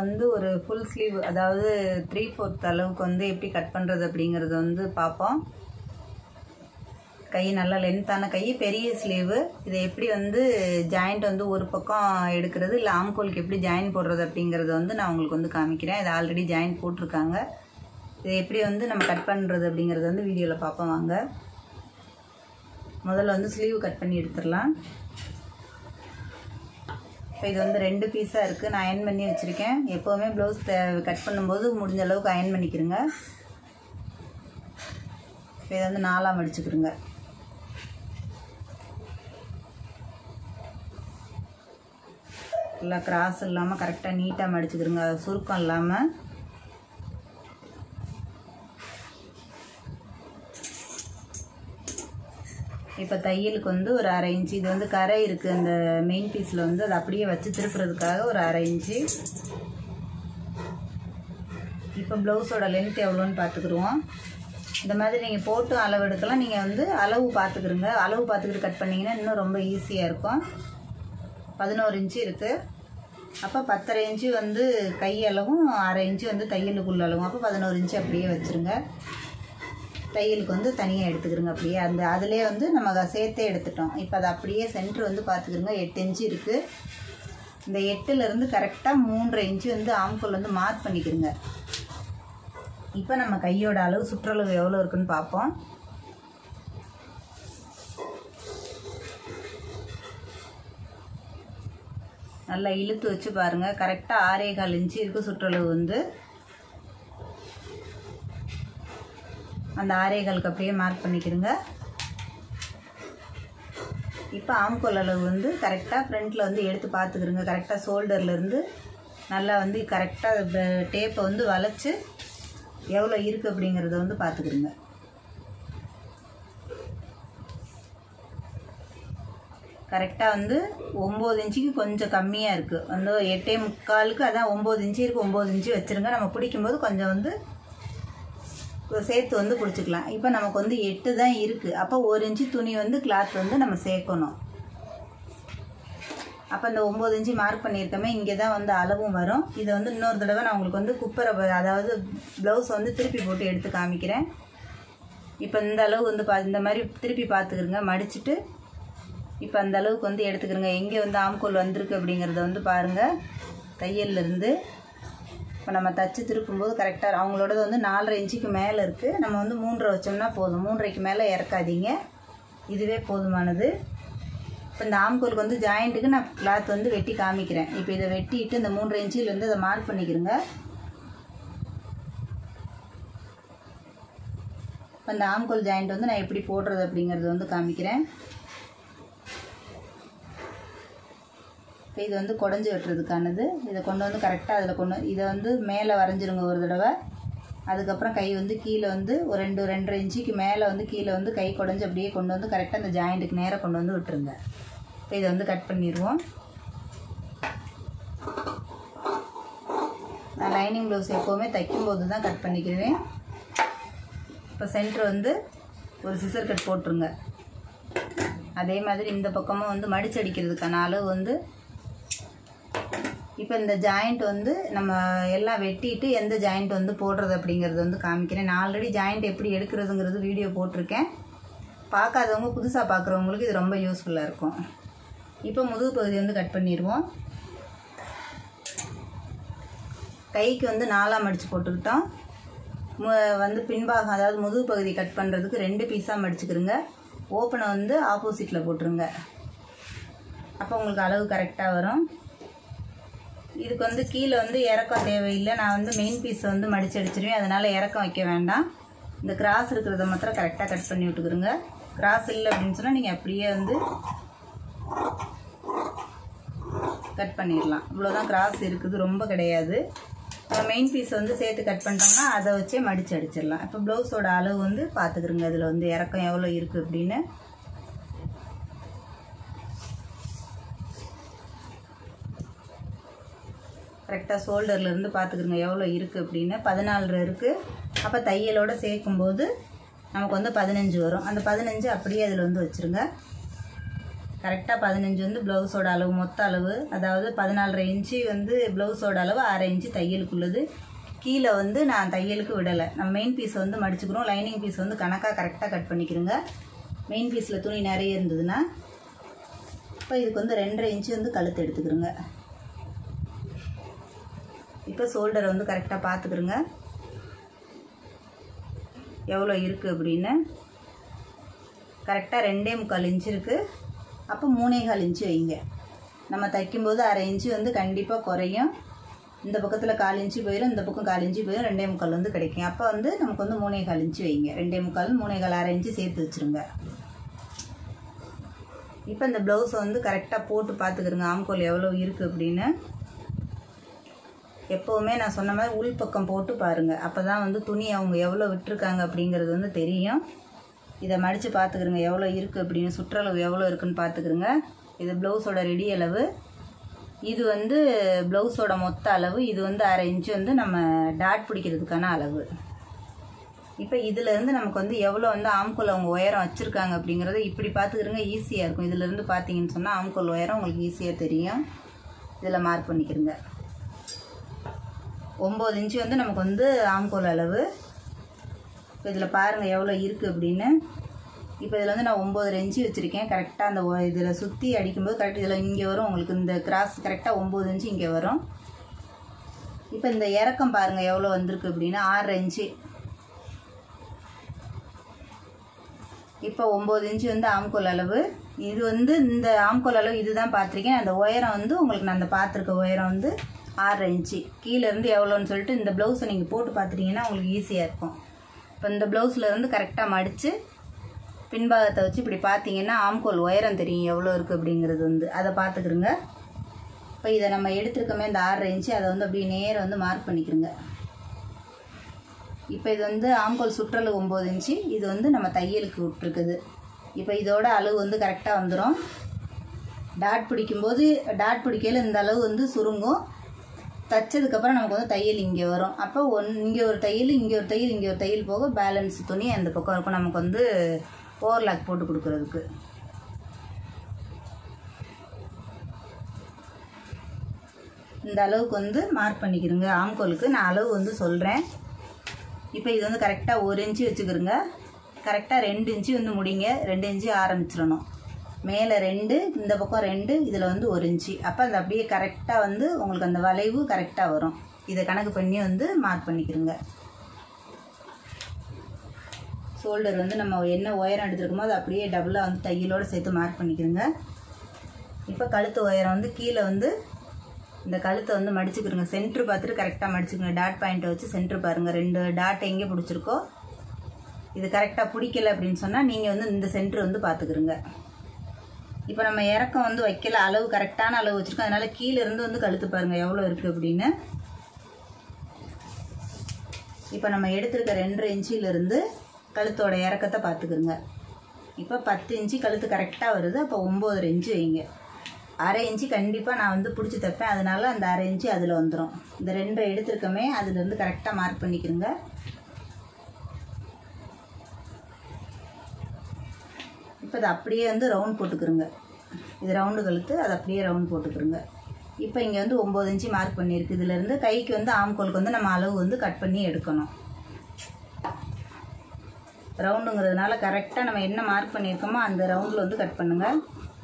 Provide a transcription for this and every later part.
வந்து ஒரு full sleeve அதாவது 3/4 அளவுக்கு வந்து எப்படி கட் பண்ணுறது அப்படிங்கிறத வந்து பார்ப்போம். கை நல்லா லென்த்தான கை, பெரிய ஸ்லீவு. இதை எப்படி வந்து ஜாயிண்ட் வந்து ஒரு பக்கம் எடுக்கிறது இல்லை ஆம்கோலுக்கு எப்படி ஜாயின் போடுறது அப்படிங்கிறத வந்து நான் உங்களுக்கு வந்து காமிக்கிறேன். இதை ஆல்ரெடி ஜாயின் போட்டிருக்காங்க. இதை எப்படி வந்து நம்ம கட் பண்ணுறது அப்படிங்கிறத வந்து வீடியோவில் பார்ப்போம் வாங்க. முதல்ல வந்து ஸ்லீவ் கட் பண்ணி எடுத்துடலாம். இப்போ இது வந்து 2 பீஸாக இருக்குது. நான் அயன் பண்ணி வச்சுருக்கேன். எப்போவுமே ப்ளவுஸ் கட் பண்ணும்போது முடிஞ்ச அளவுக்கு அயன் பண்ணிக்கிறேங்க. இப்போ இதை வந்து 4ஆக மடிச்சுக்கிறேங்க. நல்லா கிராஸ் இல்லாமல் கரெக்டாக நீட்டாக மடிச்சுக்கிறேங்க, சுருக்கம் இல்லாமல். இப்போ தையலுக்கு வந்து ஒரு 1/2 இன்ச்சு, இது வந்து கரை இருக்குது அந்த மெயின் பீஸில் வந்து, அதை அப்படியே வச்சு திருப்புறதுக்காக ஒரு 1/2 இன்ச்சு. இப்போ ப்ளவுஸோட லென்த் எவ்வளோன்னு பார்த்துக்குருவோம். இந்த மாதிரி நீங்கள் போட்டு அளவு எடுக்கலாம். நீங்கள் வந்து அளவு பார்த்துக்குருங்க. அளவு பார்த்துக்கிட்டு கட் பண்ணிங்கன்னா இன்னும் ரொம்ப ஈஸியாக இருக்கும். 11 இன்ச்சு இருக்குது. அப்போ 10.5 இன்ச்சு வந்து கை அளவும் 1/2 இன்ச்சு வந்து தையலுக்குள்ள அளவும். அப்போ 11 இன்ச்சு அப்படியே வச்சுருங்க. தையலுக்கு வந்து தனியாக எடுத்துக்கிறோங்க. அப்படியே அந்த அதிலே வந்து நம்ம சேர்த்தே எடுத்துட்டோம். இப்போ அதை அப்படியே சென்ட்ரு வந்து பார்த்துக்கிறோங்க. 8 இன்ச்சு இருக்குது. இந்த 8லேருந்து கரெக்டாக 3.5 இன்ச்சு வந்து ஆம்கோல் வந்து மார்க் பண்ணிக்கிறோங்க. இப்போ நம்ம கையோட அளவு சுற்றளவு எவ்வளோ இருக்குன்னு பார்ப்போம். நல்லா இழுத்து வச்சு பாருங்கள். கரெக்டாக 6.25 இன்ச்சு இருக்குது சுற்றளவு வந்து. அந்த 6.25க்கு அப்படியே மார்க் பண்ணிக்கிறோங்க. இப்போ ஆம்கோல் அளவு வந்து கரெக்டாக ஃப்ரண்ட்டில் வந்து எடுத்து பார்த்துக்கிறோங்க. கரெக்டாக ஷோல்டர்லேருந்து நல்லா வந்து கரெக்டாக டேப்பை வந்து வளைச்சி எவ்வளோ இருக்குது அப்படிங்கிறத வந்து பார்த்துக்கிறோங்க. கரெக்டாக வந்து 9 இன்ச்சுக்கு கொஞ்சம் கம்மியாக இருக்குது. வந்து 8.25க்கு அதான் 9 இன்ச்சு இருக்குது. 9 இன்ச்சு வச்சுருங்க. நம்ம பிடிக்கும்போது கொஞ்சம் வந்து சேர்த்து வந்து பிடிச்சிக்கலாம். இப்போ நமக்கு வந்து 8 தான் இருக்குது. அப்போ 1 இன்ச்சு துணி வந்து கிளாத் வந்து நம்ம சேர்க்கணும். அப்போ இந்த 9 இன்ச்சு மார்க் பண்ணியிருக்கோமே, இங்கே தான் வந்து அளவும் வரும். இதை வந்து இன்னொரு தடவை நான் உங்களுக்கு வந்து குப்பரை அதாவது ப்ளவுஸ் வந்து திருப்பி போட்டு எடுத்து காமிக்கிறேன். இப்போ இந்த அளவு வந்து இந்த மாதிரி திருப்பி பார்த்துக்கிறோங்க. மடிச்சுட்டு இப்போ அந்த அளவுக்கு வந்து எடுத்துக்கிறோங்க. எங்கே வந்து ஆம்கோல் வந்திருக்கு அப்படிங்கிறத வந்து பாருங்கள். தையல்லேருந்து இப்போ நம்ம தச்சு திருப்பும்போது கரெக்டாக அவங்களோடது வந்து 4.5 இன்ச்சுக்கு மேலே இருக்குது. நம்ம வந்து 3.5 வச்சோம்னா போதும். 3.5க்கு மேலே இறக்காதீங்க. இதுவே போதுமானது. இப்போ இந்த ஆம்கோலுக்கு வந்து ஜாயிண்ட்டுக்கு நான் கிளாத் வந்து வெட்டி காமிக்கிறேன். இப்போ இதை வெட்டிட்டு இந்த 3.5 இன்ச்சில் வந்து அதை மார்க் பண்ணிக்கிறோங்க. இப்போ இந்த ஆம்கோல் ஜாயிண்ட் வந்து நான் எப்படி போடுறது அப்படிங்கிறது வந்து காமிக்கிறேன். இப்போ இது வந்து குடஞ்சி வெட்டுறதுக்கானது. இதை கொண்டு வந்து கரெக்டாக அதில் இதை வந்து மேலே வரைஞ்சிருங்க ஒரு தடவை. அதுக்கப்புறம் கை வந்து கீழே வந்து ஒரு 2.5 இன்ச்சுக்கு மேலே வந்து கீழே வந்து கை குடஞ்சி அப்படியே கொண்டு வந்து கரெக்டாக அந்த ஜாயிண்ட்டுக்கு நேராக கொண்டு வந்து விட்டுருங்க. இப்போ இதை வந்து கட் பண்ணிடுவோம். நான் லைனிங் ப்ளவுஸ் எப்போவுமே தைக்கும்போது தான் கட் பண்ணிக்குவேன். இப்போ சென்டர் வந்து ஒரு சிசர் கட் போட்டுருங்க. அதே மாதிரி இந்த பக்கமும் வந்து மடிச்சடிக்கிறதுக்கான அளவு வந்து இப்போ இந்த ஜாயிண்ட் வந்து நம்ம எல்லாம் வெட்டிட்டு எந்த ஜாயிண்ட் வந்து போடுறது அப்படிங்கிறது வந்து காமிக்கிறேன். நான் ஆல்ரெடி ஜாயிண்ட் எப்படி எடுக்கிறதுங்கிறது வீடியோ போட்டிருக்கேன். பார்க்காதவங்க புதுசாக பார்க்குறவங்களுக்கு இது ரொம்ப யூஸ்ஃபுல்லாக இருக்கும். இப்போ முதுகு பகுதி வந்து கட் பண்ணிடுவோம். கைக்கு வந்து 4ஆக மடித்து போட்டுக்கிட்டோம். வந்து பின்பாகம் அதாவது முதுகு பகுதி கட் பண்ணுறதுக்கு 2 பீஸாக மடிச்சுக்கிறோங்க. ஓப்பனை வந்து ஆப்போசிட்டில் போட்டுருங்க. அப்போ உங்களுக்கு அளவு கரெக்டாக வரும். இதுக்கு வந்து கீழே வந்து இறக்கம் தேவையில்லை. நான் வந்து மெயின் பீஸை வந்து மடித்து அடிச்சிடுவேன். அதனால் இறக்கம் வைக்க வேண்டாம். இந்த கிராஸ் இருக்கிறத மாத்திரம் கரெக்டாக கட் பண்ணி விட்டுக்கிறோங்க. கிராஸ் இல்லை அப்படின்னு சொன்னால் நீங்கள் அப்படியே வந்து கட் பண்ணிடலாம். இவ்வளோதான் கிராஸ் இருக்குது, ரொம்ப கிடையாது. மெயின் பீஸ் வந்து சேர்த்து கட் பண்ணிட்டோம்னா அதை வச்சே மடித்து அடிச்சிடலாம். இப்போ ப்ளவுஸோட அளவு வந்து பார்த்துக்கிறோங்க. அதில் வந்து இறக்கம் எவ்வளோ இருக்குது அப்படின்னு. கரெக்டாக ஷோல்டர்லேருந்து பார்த்துக்கிறோங்க எவ்வளோ இருக்குது அப்படின்னு. 14 இருக்குது. அப்போ தையலோடு சேர்க்கும்போது நமக்கு வந்து 15 வரும். அந்த 15 அப்படியே அதில் வந்து வச்சுருங்க. கரெக்டாக 15 வந்து ப்ளவுஸோட அளவு, மொத்த அளவு. அதாவது 14.5 இன்ச்சு வந்து ப்ளவுஸோட அளவு, 1/2 இன்ச்சு தையலுக்குள்ளது. கீழே வந்து நான் தையலுக்கு விடலை. நம்ம மெயின் பீஸை வந்து மடிச்சுக்கிறோம். லைனிங் பீஸ் வந்து கணக்காக கரெக்டாக கட் பண்ணிக்கிறோங்க. மெயின் பீஸில் துணி நிறைய இருந்ததுன்னா. இப்போ இதுக்கு வந்து 2.5 இன்ச்சு வந்து கழுத்து எடுத்துக்கிறோங்க. இப்போ ஷோல்டரை வந்து கரெக்டாக பார்த்துக்கிறோங்க எவ்வளோ இருக்குது அப்படின்னு. கரெக்டாக 2.25 இன்ச்சு இருக்குது. அப்போ 3.25 இன்ச்சு வைங்க. நம்ம தைக்கும்போது 1/2 இன்ச்சு வந்து கண்டிப்பாக குறையும். இந்த பக்கத்தில் 1/4 இன்ச்சு போயிடும், இந்த பக்கம் 1/4 இன்ச்சு போயிடும், 2.25 வந்து கிடைக்கும். அப்போ வந்து நமக்கு வந்து 3.25 இன்ச்சு வைங்க. 2.25, 3.25, 1/2 இன்ச்சு சேர்த்து வச்சுருங்க. இப்போ இந்த ப்ளவுஸை வந்து கரெக்டாக போட்டு பார்த்துக்கிறோங்க ஆம்கோல் எவ்வளோ இருக்குது அப்படின்னு. எப்போவுமே நான் சொன்ன மாதிரி உள்பக்கம் போட்டு பாருங்கள். அப்போ தான் வந்து துணி அவங்க எவ்வளோ விட்டுருக்காங்க அப்படிங்கிறது வந்து தெரியும். இதை மடித்து பார்த்துக்கிறோங்க எவ்வளோ இருக்குது அப்படின்னு, சுற்றளவு எவ்வளோ இருக்குதுன்னு பார்த்துக்கிறோங்க. இது ப்ளவுஸோட ரெடி அளவு. இது வந்து ப்ளவுஸோட மொத்த அளவு. இது வந்து 1/2 இன்ச்சு வந்து நம்ம டாட் பிடிக்கிறதுக்கான அளவு. இப்போ இதிலேருந்து நமக்கு வந்து எவ்வளோ வந்து ஆம்கோல் அவங்க உயரம் வச்சுருக்காங்க அப்படிங்கிறத இப்படி பார்த்துக்கிறோங்க. ஈஸியாக இருக்கும். இதிலேருந்து பார்த்தீங்கன்னு சொன்னால் ஆம்கோல் உயரம் உங்களுக்கு ஈஸியாக தெரியும். இதில் மார்க் பண்ணிக்கிறோங்க. 9 இன்ச்சு வந்து நமக்கு வந்து ஆம்கோல் அளவு. இப்போ இதில் பாருங்கள் எவ்வளோ இருக்குது அப்படின்னு. இப்போ இதில் வந்து நான் 9.5 இன்ச்சு வச்சுருக்கேன். கரெக்டாக அந்த இதில் சுற்றி அடிக்கும்போது கரெக்டாக இதில் இங்கே வரும் உங்களுக்கு இந்த கிராஸ் கரெக்டாக 9 இன்ச்சு இங்கே வரும். இப்போ இந்த இறக்கம் பாருங்கள் எவ்வளோ வந்திருக்கு அப்படின்னா 6.5 இன்ச்சு. இப்போ 9 இன்ச்சு வந்து ஆம்கோல் அளவு. இது வந்து இந்த ஆம்கோல் அளவு இது தான் பார்த்துருக்கேன். அந்த உயரம் வந்து உங்களுக்கு நான் அந்த பார்த்துருக்க உயரம் வந்து 6.5 இன்ச்சு. கீழேருந்து எவ்வளோன்னு சொல்லிட்டு இந்த ப்ளவுஸை நீங்கள் போட்டு பார்த்துட்டிங்கன்னா உங்களுக்கு ஈஸியாக இருக்கும். இப்போ இந்த ப்ளவுஸில் இருந்து கரெக்டாக மடித்து பின்பாகத்தை வச்சு இப்படி பார்த்தீங்கன்னா ஆம்கோல் உயரம் தெரியும் எவ்வளோ இருக்குது அப்படிங்கிறது வந்து அதை பார்த்துக்கிறோங்க. இப்போ இதை நம்ம எடுத்துருக்கோமே இந்த 6.5 இன்ச்சு அதை வந்து அப்படியே நேரம் வந்து மார்க் பண்ணிக்கிறோங்க. இப்போ இது வந்து ஆம்கோல் சுற்றளவு 9 இன்ச்சு. இது வந்து நம்ம தையலுக்கு விட்டுருக்குது. இப்போ இதோட அளவு வந்து கரெக்டாக வந்துடும். டாட் பிடிக்கும்போது டாட் பிடிக்கையில் இந்த அளவு வந்து சுருங்கும். தைச்சதுக்கப்புறம் நமக்கு வந்து தையல் இங்கே வரும். அப்போ இங்கே ஒரு தையல், இங்கே ஒரு தையல், இங்கே ஒரு தையல் போக பேலன்ஸ் துணி அந்த பக்கம் இருக்கும் நமக்கு வந்து ஓவர்லாக் போட்டு கொடுக்குறதுக்கு. இந்த அளவுக்கு வந்து மார்க் பண்ணிக்கிறோங்க ஆம்கோலுக்கு. நான் அளவு வந்து சொல்கிறேன். இப்போ இது வந்து கரெக்டாக 1 இன்ச்சு வச்சுக்கிறோங்க. கரெக்டாக 2 இன்ச்சு வந்து முடிங்க. 2 இன்ச்சு ஆரம்பிச்சிடணும். மேலே 2, இந்த பக்கம் 2, இதில் வந்து 1 இன்ச்சு. அப்போ அது அப்படியே கரெக்டாக வந்து உங்களுக்கு அந்த வளைவு கரெக்டாக வரும். இதை கணக்கு பண்ணி வந்து மார்க் பண்ணிக்கிறோங்க. ஷோல்டர் வந்து நம்ம என்ன உயரம் எடுத்துருக்கோமோ அது அப்படியே டபுளாக வந்து தையலோடு சேர்த்து மார்க் பண்ணிக்கிறோங்க. இப்போ கழுத்து உயரம் வந்து கீழே வந்து இந்த கழுத்தை வந்து மடிச்சுக்கிறோங்க. சென்ட்ரு பார்த்துட்டு கரெக்டாக மடிச்சுக்கோங்க. டாட் பாயிண்ட்டை வச்சு சென்ட்ரு பாருங்கள். 2 டாட் எங்கே பிடிச்சிருக்கோ இது கரெக்டாக பிடிக்கல அப்படின்னு சொன்னால் நீங்கள் வந்து இந்த சென்ட்ரு வந்து பார்த்துக்கிறோங்க. இப்போ நம்ம இறக்கம் வந்து வைக்கல, அளவு கரெக்டான அளவு வச்சுருக்கோம். அதனால் கீழே இருந்து வந்து கழுத்து பாருங்கள் எவ்வளோ இருக்குது அப்படின்னு. இப்போ நம்ம எடுத்துருக்க 2.5 இன்ச்சிலிருந்து கழுத்தோட இறக்கத்தை பார்த்துக்குருங்க. இப்போ 10 இன்ச்சு கழுத்து கரெக்டாக வருது. அப்போ 9.5 இன்ச்சு வைங்க. 1/2 இன்ச்சு கண்டிப்பாக நான் வந்து பிடிச்சி தைப்பேன். அதனால அந்த 1/2 இன்ச்சு அதில் வந்துடும். இந்த 2 எடுத்துருக்கோமே அதுலேருந்து கரெக்டாக மார்க் பண்ணிக்கிறோங்க. இப்போ அதை அப்படியே வந்து ரவுண்ட் போட்டுக்கிறோங்க. இது ரவுண்டு கழுத்து, அதை அப்படியே ரவுண்ட் போட்டுக்கிறோங்க. இப்போ இங்கே வந்து 9 இன்ச்சு மார்க் பண்ணியிருக்கு. இதுலேருந்து கைக்கு வந்து ஆம்கோலுக்கு வந்து நம்ம அளவு வந்து கட் பண்ணி எடுக்கணும். ரவுண்டுங்கிறதுனால கரெக்டாக நம்ம என்ன மார்க் பண்ணியிருக்கோமோ அந்த ரவுண்டில் வந்து கட் பண்ணுங்கள்.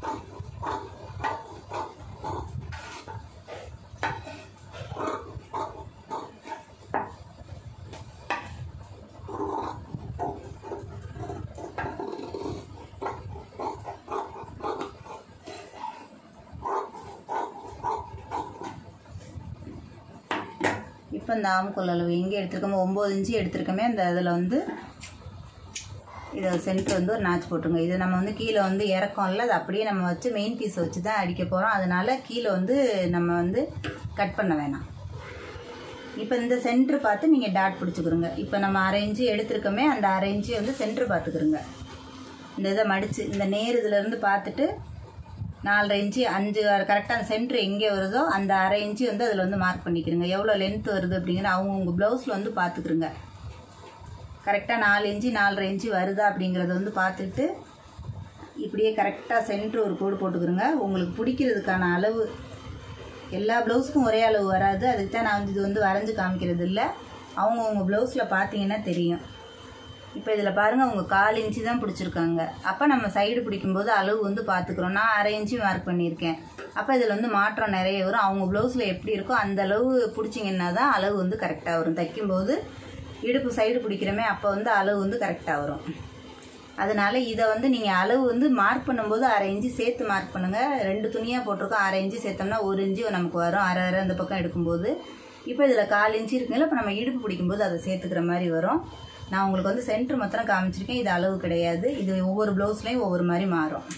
இப்போ இந்த ஆம்கோல் அளவு எங்கே எடுத்துருக்கோமோ 9 இன்ச்சு எடுத்துருக்கோமே அந்த இதில் வந்து இதை சென்டர் வந்து ஒரு நாச் போட்டுருங்க. இது நம்ம வந்து கீழே வந்து இறக்கம் இல்லை, அது அப்படியே நம்ம வச்சு மெயின் பீஸை வச்சு தான் அடிக்க போகிறோம். அதனால் கீழே வந்து நம்ம வந்து கட் பண்ண வேணாம். இப்போ இந்த சென்ட்ரு பார்த்து நீங்கள் டாட் பிடிச்சிக்கிறோங்க. இப்போ நம்ம 1/2 இன்ச்சு எடுத்துருக்கோமே அந்த 1/2 இன்ச்சு வந்து சென்ட்ரு பார்த்துக்கிறோங்க. இந்த இதை மடித்து இந்த நேர் இதிலேருந்து பார்த்துட்டு 4.5 இன்ச்சு 5 கரெக்டாக அந்த சென்ட்ரு எங்கே வருதோ அந்த 1/2 இன்ச்சு வந்து அதில் வந்து மார்க் பண்ணிக்கிறோங்க. எவ்வளோ லென்த் வருது அப்படிங்கிற அவங்க ப்ளவுஸில் வந்து பார்த்துக்கிறோங்க. கரெக்டாக 4 இன்ச்சு 4.5 இன்ச்சு வருதா அப்படிங்கிறத வந்து பார்த்துட்டு இப்படியே கரெக்டாக சென்டர் ஒரு கோடு போட்டுக்கிறோங்க. உங்களுக்கு பிடிக்கிறதுக்கான அளவு எல்லா ப்ளவுஸுக்கும் ஒரே அளவு வராது, அதுக்கு தான் நான் இது வந்து வரைஞ்சி காமிக்கிறது இல்லை. அவங்கவுங்க ப்ளவுஸில் பார்த்தீங்கன்னா தெரியும். இப்போ இதில் பாருங்கள், அவங்க 1/4 இன்ச்சு தான் பிடிச்சிருக்காங்க. அப்போ நம்ம சைடு பிடிக்கும்போது அளவு வந்து பார்த்துக்குறோம். நான் 1/2 இன்ச்சு மார்க் பண்ணியிருக்கேன். அப்போ இதில் வந்து மாற்றம் நிறைய வரும். அவங்க ப்ளவுஸில் எப்படி இருக்கோ அந்த அளவு பிடிச்சிங்கன்னா தான் அளவு வந்து கரெக்டாக வரும். தைக்கும்போது இடுப்பு சைடு பிடிக்கிறோமே, அப்போ வந்து அளவு வந்து கரெக்டாக வரும். அதனால் இதை வந்து நீங்கள் அளவு வந்து மார்க் பண்ணும்போது 1/2 இன்ச்சு சேர்த்து மார்க் பண்ணுங்கள். 2 துணியாக போட்டிருக்கோம், 1/2 இன்ச்சு சேர்த்தோம்னா 1 இன்ச்சு நமக்கு வரும். 1/2 அந்த பக்கம் எடுக்கும்போது. இப்போ இதில் 1/4 இன்ச்சு இருக்குங்களா, இப்போ நம்ம இடுப்பு பிடிக்கும்போது அதை சேர்த்துக்கிற மாதிரி வரும். நான் உங்களுக்கு வந்து சென்டர் மாத்திரம் காமிச்சிருக்கேன், இது அளவு கிடையாது. இது ஒவ்வொரு ப்ளவுஸ்லையும் ஒவ்வொரு மாதிரி மாறும்.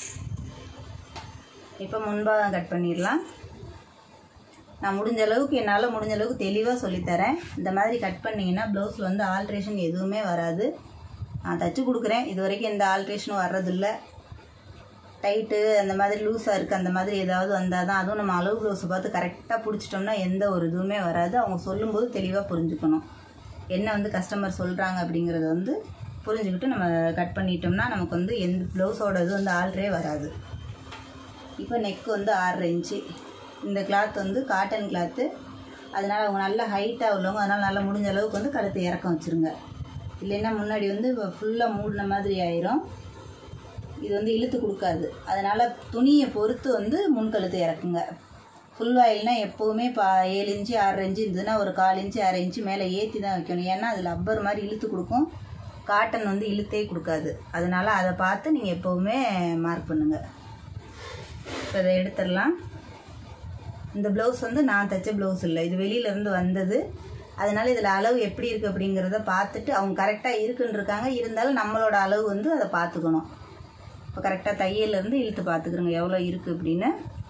இப்போ முன்பாகம் கட் பண்ணிடலாம். நான் முடிஞ்ச அளவுக்கு என்னால் முடிஞ்ச அளவுக்கு தெளிவாக சொல்லித்தரேன். இந்த மாதிரி கட் பண்ணிங்கன்னா ப்ளவுஸில் வந்து ஆல்ட்ரேஷன் எதுவுமே வராது. நான் தைச்சி கொடுக்குறேன், இது வரைக்கும் எந்த ஆல்ட்ரேஷனும் வர்றதில்லை. டைட்டு அந்த மாதிரி லூஸாக இருக்குது அந்த மாதிரி ஏதாவது வந்தால் தான், அதுவும் நம்ம அளவு ப்ளவுஸை பார்த்து கரெக்டாக பிடிச்சிட்டோம்னா எந்த ஒரு இதுவுமே வராது. அவங்க சொல்லும்போது தெளிவாக புரிஞ்சுக்கணும், என்ன வந்து கஸ்டமர் சொல்கிறாங்க அப்படிங்கிறத வந்து புரிஞ்சுக்கிட்டு நம்ம கட் பண்ணிட்டோம்னா நமக்கு வந்து எந்த ப்ளவுஸோட இது வந்து ஆல்ட்ரே வராது. இப்போ நெக் வந்து 6.5 இன்ச்சு. இந்த கிளாத் வந்து காட்டன் கிளாத்து, அதனால் அவங்க நல்லா ஹைட்டாக உள்ளவங்க, அதனால் நல்லா முடிஞ்ச அளவுக்கு வந்து கழுத்து இறக்கம் வச்சுருங்க. இல்லைன்னா முன்னாடி வந்து ஃபுல்லாக மூடின மாதிரி ஆயிரும். இது வந்து இழுத்து கொடுக்காது. அதனால் துணியை பொறுத்து வந்து முன்கழுத்து இறக்குங்க. ஃபுல் வாயில்னால் எப்போவுமே 7 இன்ச்சு 6 இன்ச்சு இருந்ததுன்னா ஒரு 1/4 இன்ச்சு 1/2 இன்ச்சு மேலே ஏற்றி தான் வைக்கணும். ஏன்னா அது லப்பர் மாதிரி இழுத்து கொடுக்கும், காட்டன் வந்து இழுத்தே கொடுக்காது. அதனால் அதை பார்த்து நீங்கள் எப்போவுமே மார்க் பண்ணுங்கள். இப்போ இதை எடுத்துடலாம். இந்த ப்ளவுஸ் வந்து நான் தைச்ச ப்ளவுஸ் இல்லை, இது வெளியிலேருந்து வந்தது. அதனால் இதில் அளவு எப்படி இருக்குது அப்படிங்கிறத பார்த்துட்டு அவங்க கரெக்டாக இருக்குன்ருக்காங்க. இருந்தாலும் நம்மளோட அளவு வந்து அதை பார்த்துக்கணும். இப்போ கரெக்டாக தையலேருந்து இழுத்து பார்த்துக்குறோங்க எவ்வளோ இருக்குது அப்படின்னு.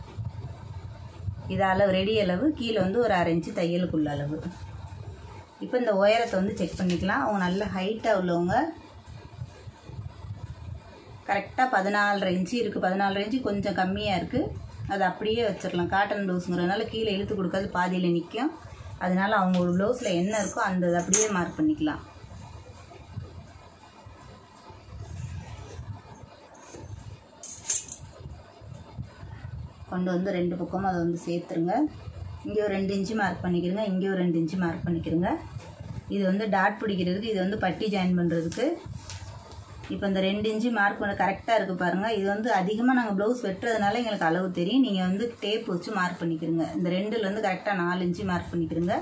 இது அளவு ரெடி அளவு, கீழே வந்து ஒரு 1/2 இன்ச்சு தையலுக்குள்ள அளவு. இப்போ இந்த உயரத்தை வந்து செக் பண்ணிக்கலாம். அவங்க நல்ல ஹைட்டாக உள்ளவங்க கரெக்டாக 14.5 இன்ச்சு இருக்குது. 14.5 இன்ச்சு கொஞ்சம் கம்மியாக இருக்குது, அது அப்படியே வச்சிடலாம். காட்டன் ப்ளவுஸுங்கிறதுனால கீழே இழுத்து கொடுக்காது, பாதியில் நிற்கும். அதனால் அவங்க ஒரு ப்ளவுஸில் என்ன இருக்கோ அந்த அப்படியே மார்க் பண்ணிக்கலாம். கொண்டு வந்து 2 பக்கமும் அதை வந்து சேர்த்துருங்க. இங்கே ஒரு 2 இன்ச்சு மார்க் பண்ணிக்கிறங்க, இங்கே ஒரு 2 இன்ச்சு மார்க் பண்ணிக்கிறங்க. இது வந்து டாட் பிடிக்கிறதுக்கு, இது வந்து பட்டி ஜாயின் பண்ணுறதுக்கு. இப்போ இந்த 2 இன்ச்சு மார்க் பண்ண கரெக்டாக இருக்குது பாருங்கள். இது வந்து அதிகமாக நாங்கள் ப்ளவுஸ் வெட்டுறதுனால எங்களுக்கு அளவு தெரியும். நீங்கள் வந்து டேப் வச்சு மார்க் பண்ணிக்கிறங்க. இந்த 2லேருந்து கரெக்டாக 4 இன்ச்சு மார்க் பண்ணிக்கிறங்க.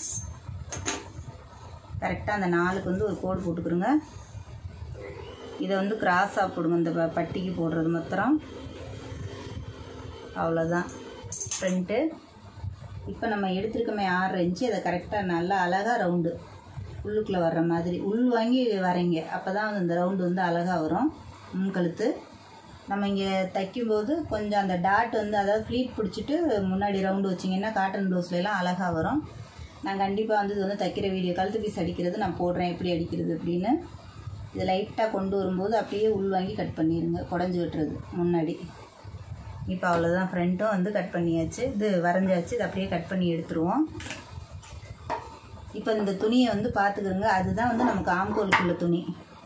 கரெக்டாக அந்த 4க்கு வந்து ஒரு கோடு போட்டுக்கிறோங்க. இதை வந்து கிராஸாக போடுங்க, இந்த பட்டிக்கு போடுறது மாத்திரம். அவ்வளோதான் ஃப்ரண்ட்டு. இப்போ நம்ம எடுத்துருக்கோமே 6 இன்ச்சு, அதை கரெக்டாக நல்லா அழகாக ரவுண்டு உள்ளுக்குள்ளே வர்ற மாதிரி உள் வாங்கி வரைங்க. அப்போ தான் இந்த ரவுண்டு வந்து அழகாக வரும். முன்கழுத்து நம்ம இங்கே தைக்கும்போது கொஞ்சம் அந்த டாட் வந்து, அதாவது ஃப்ளீட் பிடிச்சிட்டு முன்னாடி ரவுண்டு வச்சிங்கன்னா காட்டன் ப்ளவுஸ்லாம் அழகாக வரும். நான் கண்டிப்பாக வந்து இது வந்து தைக்கிற வீடியோ கழுத்து பீஸ் அடிக்கிறது நான் போடுறேன், எப்படி அடிக்கிறது அப்படின்னு. இது லைட்டாக கொண்டு வரும்போது அப்படியே உள் வாங்கி கட் பண்ணிடுங்க, குடஞ்சி விட்டுறது முன்னாடி. இப்போ அவ்வளோதான், ஃப்ரண்ட்டும் வந்து கட் பண்ணியாச்சு, இது வரைஞ்சாச்சு. இது அப்படியே கட் பண்ணி எடுத்துருவோம். இப்போ இந்த துணியை வந்து பார்த்துக்கிறோங்க, அதுதான் வந்து நமக்கு ஆம்கோலுக்குள்ள துணி.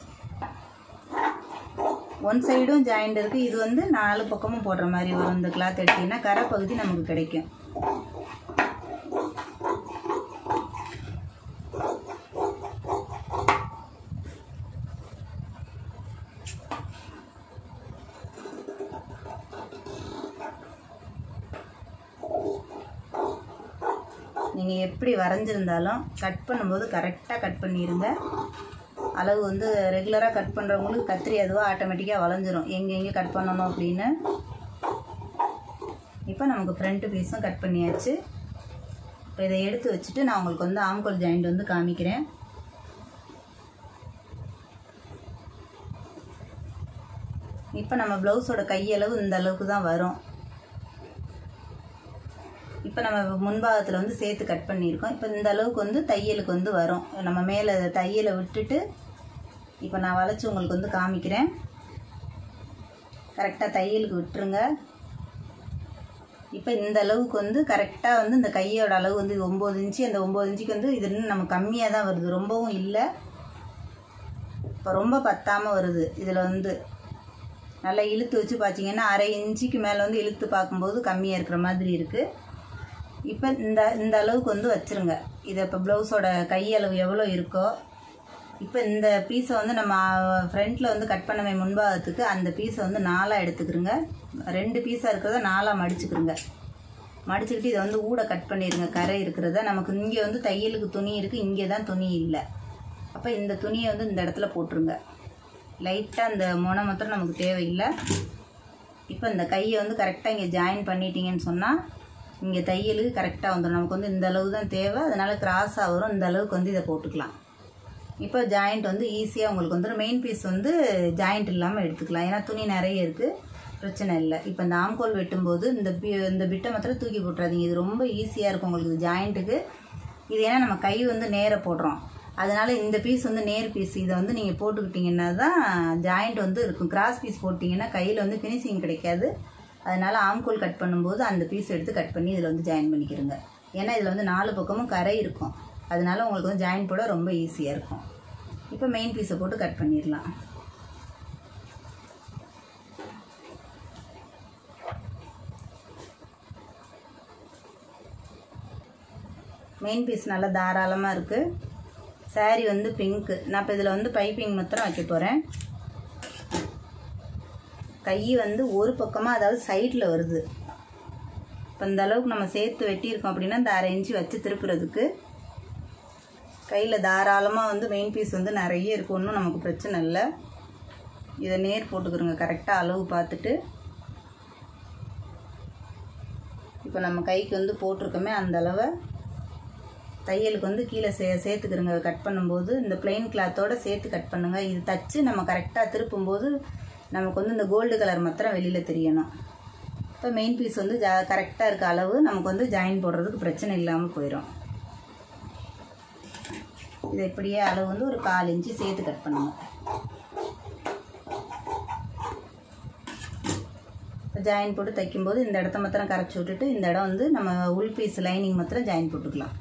ஒன் சைடும் ஜாயிண்ட் இருக்குது. இது வந்து 4 பக்கமும் போடுற மாதிரி வரும். இந்த கிளாத் எடுத்திங்கன்னா கரை பகுதி நமக்கு கிடைக்கும். நீங்கள் எப்படி வரைஞ்சிருந்தாலும் கட் பண்ணும்போது கரெக்டாக கட் பண்ணிடுங்க. அளவு வந்து ரெகுலராக கட் பண்ணுறவங்களுக்கு கத்திரி அதுவாக ஆட்டோமேட்டிக்காக வளைஞ்சிரும், எங்கே கட் பண்ணணும் அப்படின்னு. இப்போ நமக்கு ஃப்ரண்ட்டு பீஸும் கட் பண்ணியாச்சு. இப்போ இதை எடுத்து வச்சுட்டு நான் உங்களுக்கு வந்து ஆம்கோல் ஜாயிண்ட் வந்து காமிக்கிறேன். இப்போ நம்ம ப்ளவுஸோட கையளவு இந்த அளவுக்கு தான் வரும். இப்போ நம்ம முன்பாகத்தில் வந்து சேர்த்து கட் பண்ணியிருக்கோம். இப்போ இந்த அளவுக்கு வந்து தையலுக்கு வந்து வரும். நம்ம மேலே தையலை விட்டுட்டு இப்போ நான் வளைச்சி உங்களுக்கு வந்து காமிக்கிறேன். கரெக்டாக தையலுக்கு விட்டுருங்க. இப்போ இந்த அளவுக்கு வந்து கரெக்டாக வந்து இந்த கையோட அளவு வந்து 9 இன்ச்சு. அந்த 9 இன்ச்சுக்கு வந்து இது இன்னும் நம்ம கம்மியாக தான் வருது, ரொம்பவும் இல்லை. இப்போ ரொம்ப பத்தாமல் வருது. இதில் வந்து நல்லா இழுத்து வச்சு பார்த்தீங்கன்னா 1/2 இன்ச்சுக்கு மேலே வந்து இழுத்து பார்க்கும்போது கம்மியாக இருக்கிற மாதிரி இருக்குது. இப்போ இந்த அளவுக்கு வந்து வச்சுருங்க. இதை இப்போ ப்ளவுஸோட கையளவு எவ்வளோ இருக்கோ, இப்போ இந்த பீஸை வந்து நம்ம ஃப்ரண்ட்டில் வந்து கட் பண்ணவே முன்பாகத்துக்கு அந்த பீஸை வந்து 4ஆக எடுத்துக்கிறோங்க. 2 பீஸாக இருக்கிறத 4ஆக மடிச்சுக்கிறோங்க. மடிச்சுக்கிட்டு இதை வந்து ஊட கட் பண்ணிடுங்க. கரை இருக்கிறத நமக்கு இங்கே வந்து தையலுக்கு துணி இருக்குது, இங்கே தான் துணி இல்லை. அப்போ இந்த துணியை வந்து இந்த இடத்துல போட்டுருங்க. லைட்டாக இந்த முனை மாத்திரம் நமக்கு தேவையில்லை. இப்போ இந்த கையை வந்து கரெக்டாக இங்கே ஜாயின் பண்ணிட்டீங்கன்னு சொன்னால் இங்கே தையலுக்கு கரெக்டாக வந்துடும். நமக்கு வந்து இந்த அளவு தான் தேவை, அதனால் கிராஸாக வரும். இந்த அளவுக்கு வந்து இதை போட்டுக்கலாம். இப்போ ஜாயிண்ட் வந்து ஈஸியாக உங்களுக்கு வந்துடும். மெயின் பீஸ் வந்து ஜாயிண்ட் இல்லாமல் எடுத்துக்கலாம், ஏன்னா துணி நிறைய இருக்குது, பிரச்சனை இல்லை. இப்போ இந்த ஆம்கோல் வெட்டும்போது இந்த பிட்டை மாத்திரம் தூக்கி போட்டுறாதீங்க. இது ரொம்ப ஈஸியாக இருக்கும் உங்களுக்கு ஜாயிண்ட்டுக்கு. இது ஏன்னா நம்ம கை வந்து நேர போடுறோம், அதனால் இந்த பீஸ் வந்து நேர் பீஸ். இதை வந்து நீங்கள் போட்டுக்கிட்டிங்கன்னா தான் ஜாயிண்ட் வந்து இருக்கும். கிராஸ் பீஸ் போட்டிங்கன்னா கையில் வந்து ஃபினிஷிங் கிடைக்காது. அதனால் ஆம்கோல் கட் பண்ணும்போது அந்த பீஸ் எடுத்து கட் பண்ணி இதில் வந்து ஜாயின் பண்ணிக்கிறோங்க. ஏன்னா இதில் வந்து 4 பக்கமும் கரை இருக்கும், அதனால் உங்களுக்கு வந்து ஜாயின் போட ரொம்ப ஈஸியாக இருக்கும். இப்போ மெயின் பீஸை போட்டு கட் பண்ணிடலாம். மெயின் பீஸ் நல்லா தாராளமாக இருக்குது. சாரீ வந்து பிங்க்கு. நான் இப்போ இதில் வந்து பைப்பிங் மாத்திரம் வைக்க போகிறேன். கை வந்து ஒரு பக்கமாக, அதாவது சைடில் வருது. இப்போ இந்த அளவுக்கு நம்ம சேர்த்து வெட்டியிருக்கோம் அப்படின்னா இந்த 1/2 இன்ச்சு வச்சு திருப்புறதுக்கு கையில் தாராளமாக வந்து மெயின் பீஸ் வந்து நிறைய இருக்கும், ஒன்றும் நமக்கு பிரச்சனை இல்லை. இதை நேர் போட்டுக்கிறோங்க கரெக்டாக அளவு பார்த்துட்டு. இப்போ நம்ம கைக்கு வந்து போட்டிருக்கோமே அந்த அளவை தையலுக்கு வந்து கீழே சேர்த்துக்கிறோங்க. கட் பண்ணும்போது இந்த பிளெயின் கிளாத்தோடு சேர்த்து கட் பண்ணுங்கள். இது தச்சு நம்ம கரெக்டாக திருப்பும்போது நமக்கு வந்து இந்த கோல்டு கலர் மாத்திரம் வெளியில் தெரியணும். இப்போ மெயின் பீஸ் வந்து கரெக்டாக இருக்க அளவு நமக்கு வந்து ஜாயின் போடுறதுக்கு பிரச்சனை இல்லாமல் போயிடும். இதை இப்படியே அளவு வந்து ஒரு 1/4 இன்ச்சு சேர்த்து கட் பண்ணுங்கள். இப்போ ஜாயின் போட்டு தைக்கும்போது இந்த இடத்த மாத்திரம் கரைச்சி விட்டுட்டு இந்த இடம் வந்து நம்ம உள் பீஸ் லைனிங் மாத்திரம் ஜாயின் போட்டுக்கலாம்.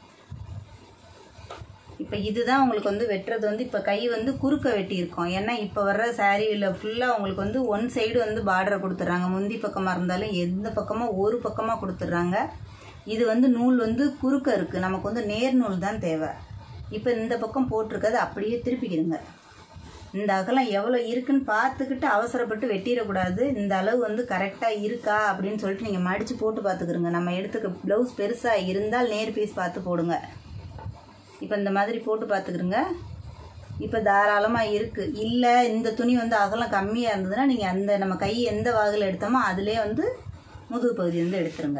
இப்போ இதுதான் உங்களுக்கு வந்து வெட்டுறது வந்து இப்போ கை வந்து குறுக்க வெட்டியிருக்கோம். ஏன்னா இப்போ வர்ற சாரீவில் ஃபுல்லாக உங்களுக்கு வந்து ஒன் சைடு வந்து பார்டரை கொடுத்துட்றாங்க. முந்தி பக்கமாக இருந்தாலும் எந்த பக்கமாக ஒரு பக்கமாக கொடுத்துட்றாங்க. இது வந்து நூல் வந்து குறுக்க இருக்குது, நமக்கு வந்து நேர் நூல் தான் தேவை. இப்போ இந்த பக்கம் போட்டிருக்கிறது அப்படியே திருப்பிக்கிடுங்க. இந்த அகலம் எவ்வளோ இருக்குன்னு பார்த்துக்கிட்டு அவசரப்பட்டு வெட்டிடக்கூடாது. இந்த அளவு வந்து கரெக்டாக இருக்கா அப்படின்னு சொல்லிட்டு நீங்கள் மடித்து போட்டு பார்த்துக்கிறோங்க. நம்ம எடுத்துக்க ப்ளவுஸ் பெருசாக இருந்தால் நேர் பீஸ் பார்த்து போடுங்க. இப்போ இந்த மாதிரி போட்டு பார்த்துக்கிறோங்க. இப்போ தாராளமாக இருக்குது. இல்லை இந்த துணி வந்து அகலம் கம்மியாக இருந்ததுன்னா நீங்கள் அந்த நம்ம கை எந்த வாகில் எடுத்தோமோ அதிலே வந்து முதுகு பகுதி வந்து எடுத்துருங்க.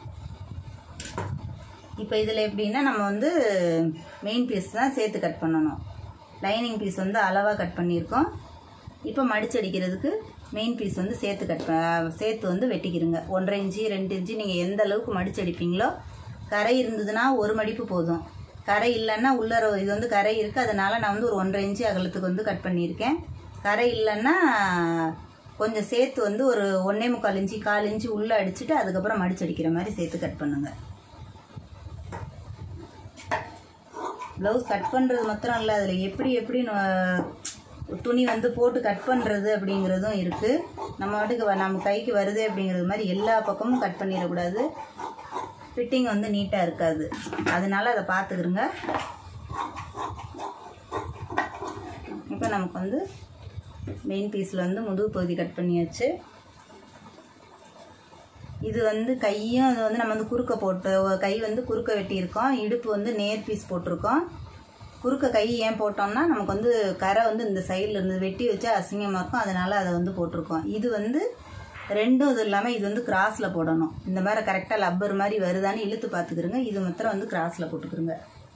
இப்போ இதில் எப்படின்னா நம்ம வந்து மெயின் பீஸ் தான் சேர்த்து கட் பண்ணணும். லைனிங் பீஸ் வந்து அளவாக கட் பண்ணியிருக்கோம். இப்போ மடிச்சடிக்கிறதுக்கு மெயின் பீஸ் வந்து சேர்த்து வந்து வெட்டிக்கிறோங்க. 1/2 இன்ச்சு 2 இன்ச்சு நீங்கள் எந்த அளவுக்கு மடிச்சடிப்பீங்களோ. கரை இருந்ததுன்னா ஒரு மடிப்பு போதும், கரை இல்லைன்னா உள்ளர இது வந்து கரை இருக்குது, அதனால் நான் வந்து ஒரு 1/2 இன்ச்சு அகலத்துக்கு வந்து கட் பண்ணியிருக்கேன். கரை இல்லைன்னா கொஞ்சம் சேர்த்து வந்து ஒரு 1.25 இன்ச்சு 1/4 இன்ச்சு உள்ளே அடிச்சுட்டு அதுக்கப்புறம் மடிச்சடிக்கிற மாதிரி சேர்த்து கட் பண்ணுங்கள். ப்ளவுஸ் கட் பண்ணுறது மாத்திரம் இல்லை, அதில் எப்படி துணி வந்து போட்டு கட் பண்ணுறது அப்படிங்கிறதும் இருக்குது. நம்ம வாட்டுக்கு நம்ம கைக்கு வருது அப்படிங்கிறது மாதிரி எல்லா பக்கமும் கட் பண்ணிடக்கூடாது. ஃபிட்டிங் வந்து நீட்டாக இருக்காது, அதனால் அதை பார்த்துக்கிறோங்க. இப்போ நமக்கு வந்து மெயின் பீஸில் வந்து முதுகு பகுதி கட் பண்ணியாச்சு. இது வந்து கையும் இது வந்து நம்ம வந்து குறுக்க போட்டு கை வந்து குறுக்க வெட்டியிருக்கோம். இடுப்பு வந்து நேர் பீஸ் போட்டிருக்கோம். குறுக்க கை ஏன் போட்டோம்னா நமக்கு வந்து கரை வந்து இந்த சைடில் இருந்து வெட்டி வச்சா அசிங்கமாக இருக்கும், அதனால் அதை வந்து போட்டிருக்கோம். இது வந்து ரெண்டும் இது இல்லாமல் இது வந்து கிராஸில் போடணும். இந்த மாதிரி கரெக்டாக லப்பர் மாதிரி வருதான்னு இழுத்து பார்த்துக்கிறோங்க. இது மாத்திரம் வந்து கிராஸில் போட்டுக்கிறோங்க.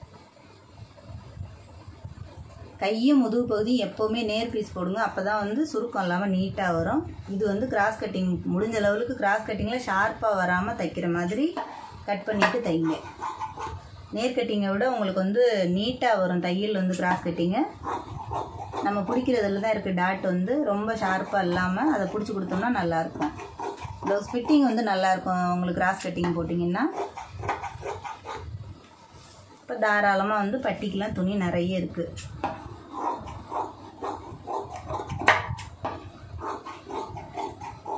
கையும் முதுகு பகுதியும் எப்போவுமே நேர் பீஸ் போடுங்க, அப்போ தான் வந்து சுருக்கம் இல்லாமல் நீட்டாக வரும். இது வந்து கிராஸ் கட்டிங் முடிஞ்ச லெவலுக்கு கிராஸ் கட்டிங்கில் ஷார்ப்பாக வராமல் தைக்கிற மாதிரி கட் பண்ணிவிட்டு தைங்க. நேர் கட்டிங்கை விட உங்களுக்கு வந்து நீட்டாக வரும் தையல் வந்து கிராஸ் கட்டிங்கு. நம்ம பிடிக்கிறதுல தான் இருக்குது டாட் வந்து ரொம்ப ஷார்ப்பாக இல்லாமல் அதை பிடிச்சி கொடுத்தோம்னா நல்லாயிருக்கும். ப்ளவுஸ் ஃபிட்டிங் வந்து நல்லாயிருக்கும் உங்களுக்கு கிராஸ் கட்டிங் போட்டிங்கன்னா. இப்போ தாராளமாக வந்து பட்டிக்கெலாம் துணி நிறைய இருக்குது.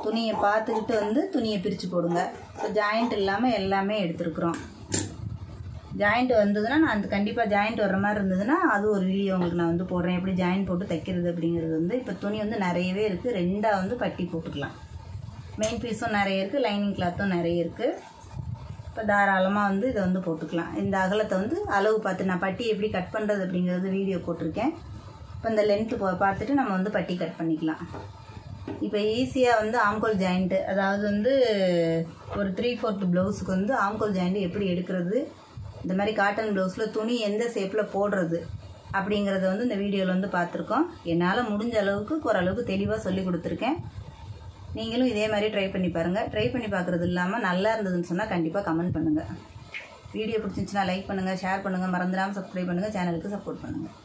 துணியை பார்த்துக்கிட்டு வந்து துணியை பிரித்து போடுங்க. இப்போ ஜாயிண்ட் இல்லாமல் எல்லாமே எடுத்துருக்குறோம். ஜாயிண்ட் வந்ததுன்னா நான் அந்த கண்டிப்பாக ஜாயிண்ட் வர்ற மாதிரி இருந்ததுன்னா அது ஒரு வீடியோ உங்களுக்கு நான் வந்து போடுறேன், எப்படி ஜாயிண்ட் போட்டு தைக்கிறது அப்படிங்கிறது வந்து. இப்போ துணி வந்து நிறையவே இருக்குது, 2ஆக வந்து பட்டி போட்டுக்கலாம். மெயின் பீஸும் நிறைய இருக்குது, லைனிங் கிளாத்தும் நிறைய இருக்குது. இப்போ தாராளமாக வந்து இதை வந்து போட்டுக்கலாம். இந்த அகலத்தை வந்து அளவு பார்த்து நான் பட்டி எப்படி கட் பண்ணுறது அப்படிங்கிறது வீடியோ போட்டிருக்கேன். இப்போ இந்த லென்த்து பார்த்துட்டு நம்ம வந்து பட்டி கட் பண்ணிக்கலாம். இப்போ ஈஸியாக வந்து ஆம்கோல் ஜாயிண்ட்டு, அதாவது வந்து ஒரு 3/4 ப்ளவுஸுக்கு வந்து ஆம்கோல் ஜாயிண்ட்டு எப்படி எடுக்கிறது, இந்த மாதிரி காட்டன் ப்ளவுஸில் துணி எந்த ஷேப்பில் போடுறது அப்படிங்கிறத வந்து இந்த வீடியோவில் வந்து பார்த்துருக்கோம். என்னால் முடிஞ்ச அளவுக்கு ஓரளவுக்கு தெளிவாக சொல்லி கொடுத்துருக்கேன். நீங்களும் இதே மாதிரி ட்ரை பண்ணி பாருங்கள். ட்ரை பண்ணி பார்க்குறது இல்லாமல் நல்லா இருந்ததுன்னு சொன்னால் கண்டிப்பாக கமெண்ட் பண்ணுங்கள். வீடியோ பிடிச்சிருந்துச்சுன்னா லைக் பண்ணுங்கள், ஷேர் பண்ணுங்கள், மறந்துடாமல் சப்ஸ்கிரைப் பண்ணுங்கள், சேனலுக்கு சப்போர்ட் பண்ணுங்கள்.